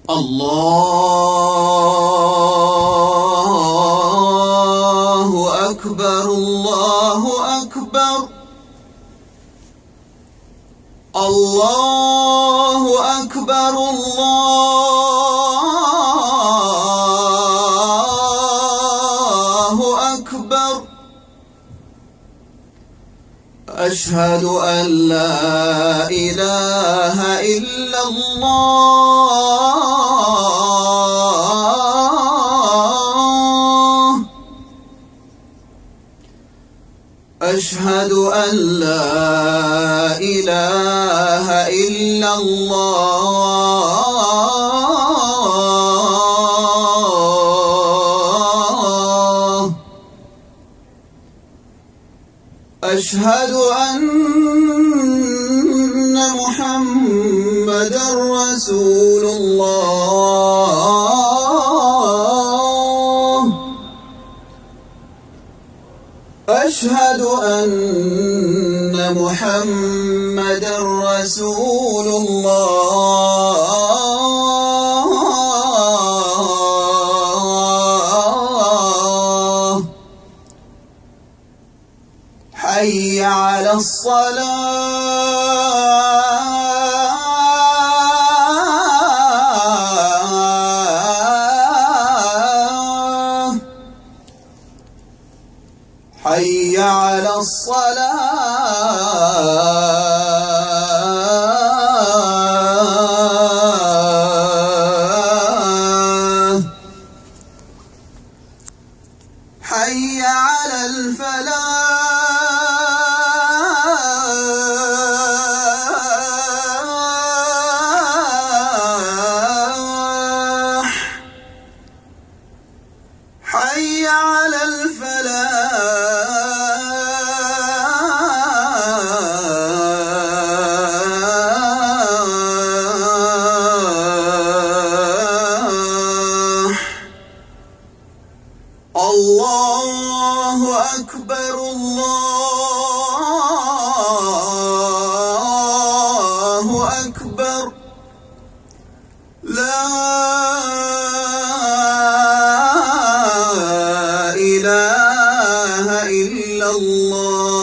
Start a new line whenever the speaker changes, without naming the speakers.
الله أكبر الله أكبر الله أكبر الله أكبر أشهد أن لا إله إلا الله أشهد أن لا إله إلا الله أشهد أن محمدا رسول الله أشهد أن محمدا رسول الله حي على الصلاة حي على الصلاة حي على الفلاح حي على الفلاح الله أكبر الله أكبر لا إله إلا الله